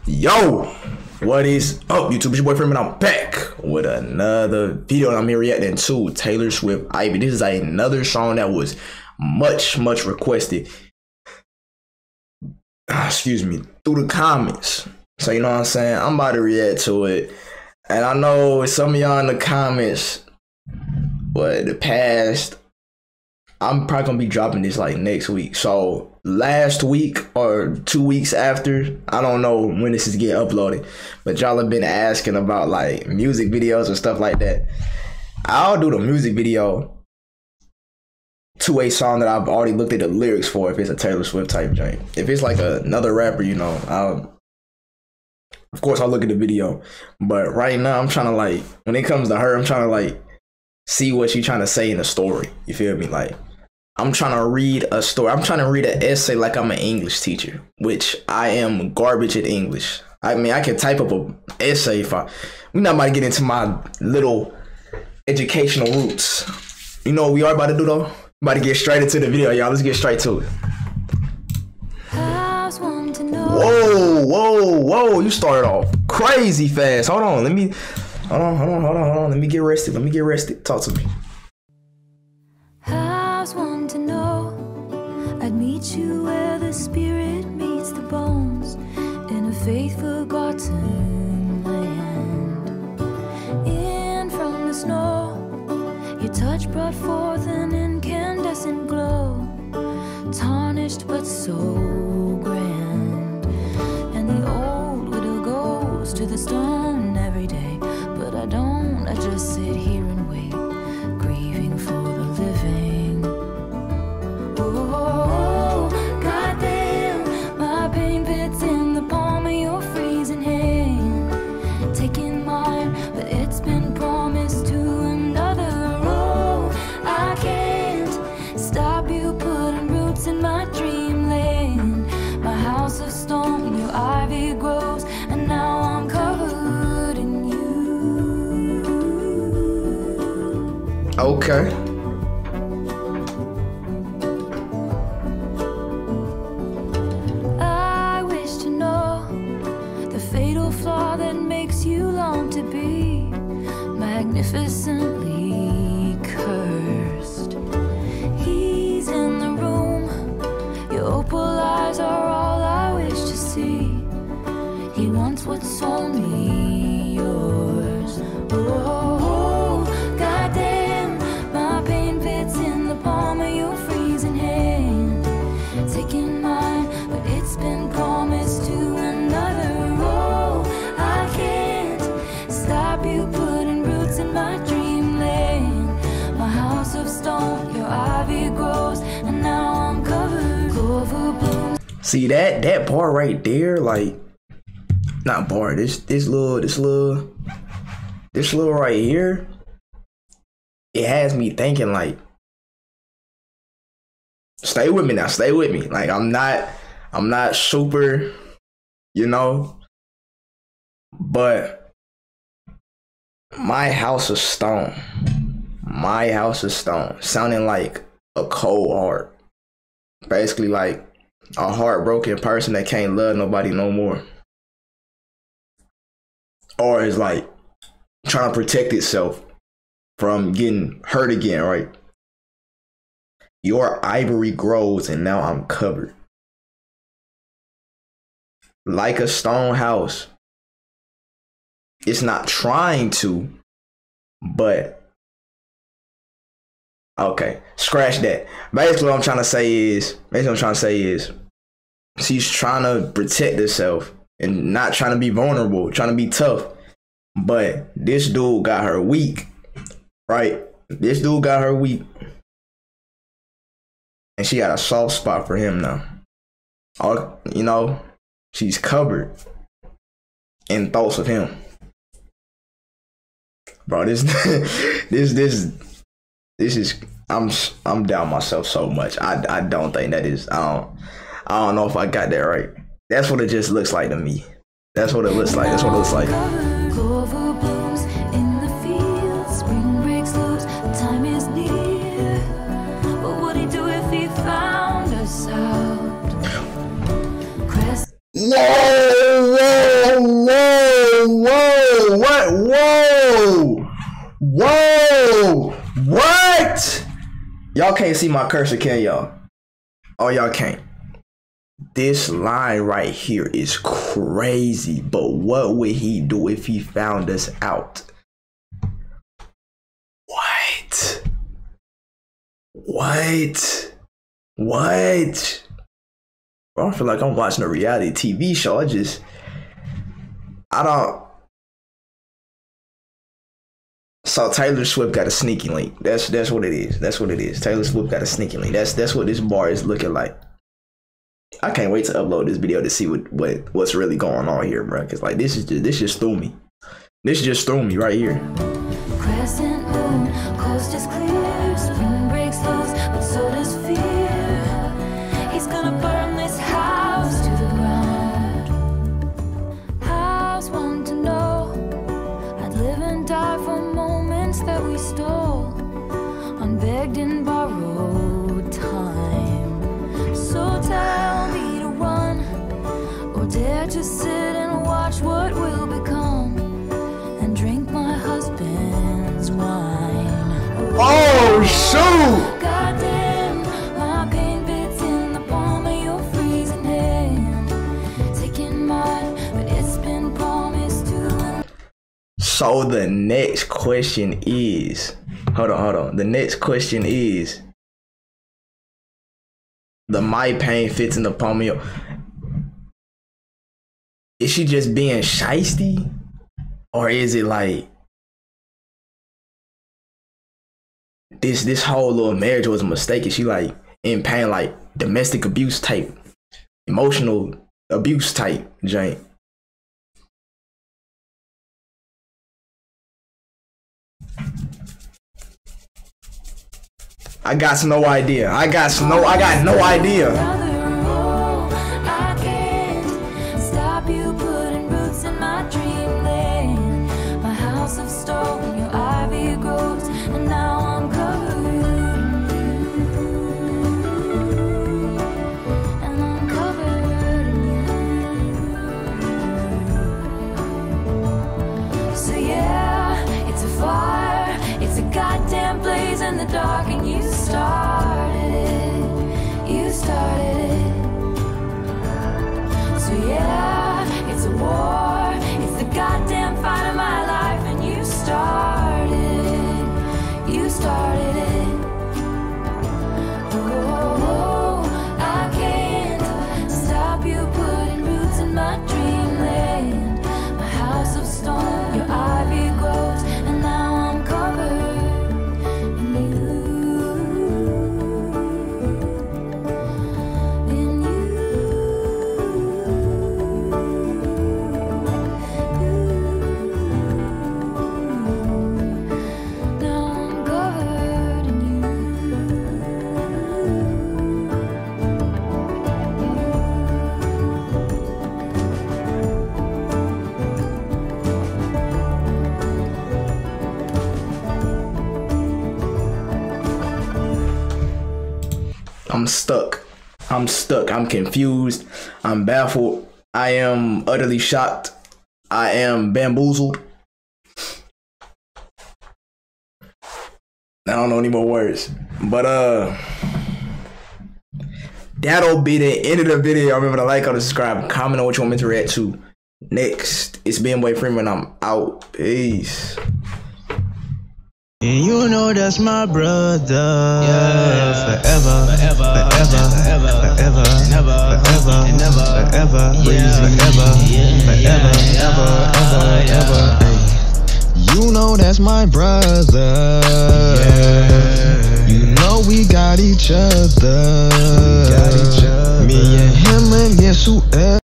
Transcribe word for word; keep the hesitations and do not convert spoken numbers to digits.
Yo, what is up, YouTube? It's your boy Freeman, and I'm back with another video. And I'm here reacting to Taylor Swift Ivy. This is another song that was much, much requested. Ah, excuse me, through the comments. So you know what I'm saying? I'm about to react to it. And I know some of y'all in the comments, but the past, I'm probably gonna be dropping this like next week. So last week or two weeks after, I don't know when this is getting uploaded, but y'all have been asking about like music videos and stuff like that. I'll do the music video to a song that I've already looked at the lyrics for if it's a Taylor Swift type joint. If it's like a, another rapper, you know, I'll, of course I'll look at the video. But right now I'm trying to like, when it comes to her, I'm trying to like see what she's trying to say in the story. You feel me? Like, I'm trying to read a story. I'm trying to read an essay like I'm an English teacher, which I am garbage at English. I mean, I can type up an essay if I... We're not about to get into my little educational roots. You know what we are about to do, though? I'm about to get straight into the video, y'all. Let's get straight to it. Whoa, whoa, whoa. You started off crazy fast. Hold on. Let me... Hold on, hold on, hold on, hold on. Let me get rested. Let me get rested. Talk to me. One to know I'd meet you where the spirit meets the bones in a faith forgotten land. In from the snow, your touch brought forth an incandescent glow, tarnished but so grand. And the old widow goes to the stone every day, but I don't. I just sit here and wait, grieving for the living. Oh, goddamn, my pain pits in the palm of your freezing hand, taking mine, but it's been promised to another. Oh, I can't stop you putting roots in my dreamland. My house of stone, your ivy grows, and now I'm covered in you. Okay. Flaw that makes you long to be magnificently cursed. He's in the room, your opal eyes are all I wish to see. He wants what's only yours. Oh, goddamn, my pain pits in the palm of your freezing hand, taking mine, but it's been promised to another. You putting roots in my dreamland. My house of stone, your ivy grows, and now I'm covered. Clover blooms. See that that bar right there, like not bar. This this little this little this little right here. It has me thinking like, stay with me now. Stay with me. Like I'm not I'm not super, you know, but. My house of stone. My house of stone. Sounding like a cold heart. Basically like a heartbroken person that can't love nobody no more. Or is like trying to protect itself from getting hurt again, right? Your ivory grows and now I'm covered. Like a stone house. It's not trying to, but okay, scratch that. Basically what I'm trying to say is, basically what I'm trying to say is, she's trying to protect herself and not trying to be vulnerable, trying to be tough. But this dude got her weak, right? This dude got her weak. And she got a soft spot for him now. All, you know, she's covered in thoughts of him. Bro, this, this, this, this is, I'm, I'm down myself so much. I, I don't think that is, I don't, I don't know if I got that right. That's what it just looks like to me. That's what it looks like. That's what it looks like. Clover blooms in the field, spring breaks loose, time is near. What would he do if he found us out? Crest Whoa, whoa. Whoa! What? Y'all can't see my cursor, can y'all? Oh, y'all can't. This line right here is crazy, but what would he do if he found us out? What? What? What? Bro, I feel like I'm watching a reality T V show. I just, I don't. So Taylor Swift got a sneaky link. That's that's what it is. That's what it is. Taylor Swift got a sneaky link. That's that's what this bar is looking like. I can't wait to upload this video to see what, what what's really going on here, bro. Cause like this is just this just threw me. This just threw me right here. Crescent moon, coast is clear, spring breaks loose, but so does fear. He's gonna burn this house to the ground. House want to know, I'd live and die for moments that we stole, unbegged and borrowed time. So tell me to run, or dare to sit and watch what will become, and drink my husband's wine. Oh shoot! Goddamn, my pain bits in the palm of your freezing hand. Taking mine, but it's been promised to. So the next question is, hold on, hold on. The next question is, the my pain fits in the palm of your. Is she just being shiesty? Or is it like this this whole little marriage was a mistake? Is she like in pain, like domestic abuse type, emotional abuse type jank? I got no idea. I got no I got no idea. I can't stop you putting roots in my dreamland. My house of stone, your ivy grows, and now I'm covered in you. And I'm covered in you. So yeah, it's a fire, it's a goddamn blaze in the dark, and you started it, you started it. So yeah, it's a war, it's the goddamn fight of my life, and you started it, you started it. Oh, I can't stop you putting roots in my dreamland. My house of stone, your ivy grows, and now I'm covered in you. In you. Now I'm covered in you. I'm stuck. I'm stuck. I'm confused. I'm baffled. I am utterly shocked. I am bamboozled. I don't know any more words. But uh that'll be the end of the video. Remember to like, comment, subscribe, comment on what you want me to react to next. It's been Boy Freeman. I'm out. Peace. And you know that's my brother. Yeah. Forever, Forever, forever, forever, forever, never, forever, never, forever, yeah, breezy, ever, yeah, forever, yeah, ever, ever, yeah. ever. Ay. You know that's my brother. Yeah. You know we got each other.